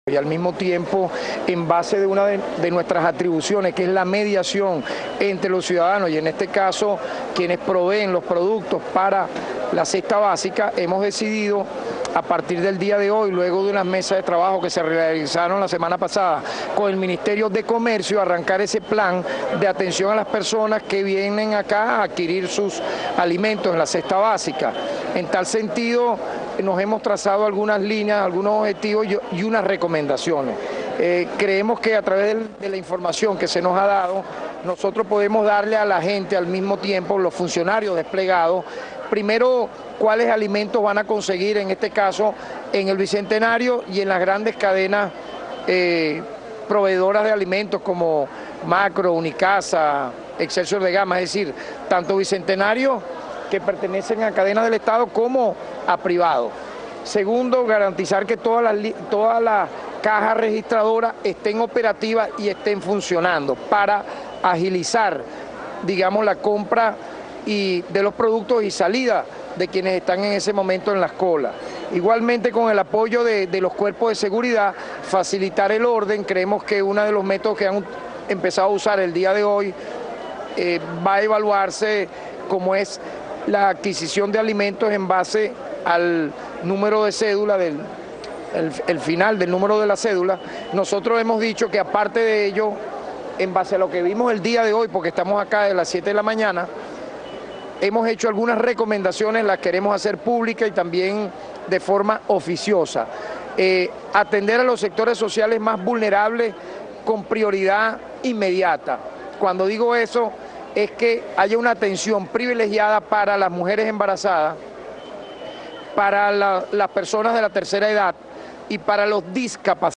Y al mismo tiempo, en base de una de nuestras atribuciones, que es la mediación entre los ciudadanos y en este caso quienes proveen los productos para la cesta básica, hemos decidido a partir del día de hoy, luego de unas mesas de trabajo que se realizaron la semana pasada con el Ministerio de Comercio, arrancar ese plan de atención a las personas que vienen acá a adquirir sus alimentos en la cesta básica. En tal sentido, nos hemos trazado algunas líneas, algunos objetivos y unas recomendaciones. Creemos que a través de la información que se nos ha dado, nosotros podemos darle a la gente al mismo tiempo, los funcionarios desplegados, primero cuáles alimentos van a conseguir, en este caso, en el Bicentenario y en las grandes cadenas proveedoras de alimentos como Macro, Unicasa, Excelsior de Gama, es decir, tanto Bicentenario que pertenecen a cadenas del Estado como a privados. Segundo, garantizar que todas las cajas registradoras estén operativas y estén funcionando para agilizar, digamos, la compra de los productos y salida de quienes están en ese momento en las colas. Igualmente, con el apoyo de los cuerpos de seguridad, facilitar el orden. Creemos que uno de los métodos que han empezado a usar el día de hoy va a evaluarse como es la adquisición de alimentos en base al número de cédula, el final del número de la cédula. Nosotros hemos dicho que aparte de ello, en base a lo que vimos el día de hoy, porque estamos acá de las 7 de la mañana, hemos hecho algunas recomendaciones, las queremos hacer públicas y también de forma oficiosa. Atender a los sectores sociales más vulnerables con prioridad inmediata. Cuando digo eso, es que haya una atención privilegiada para las mujeres embarazadas, para las personas de la tercera edad y para los discapacitados.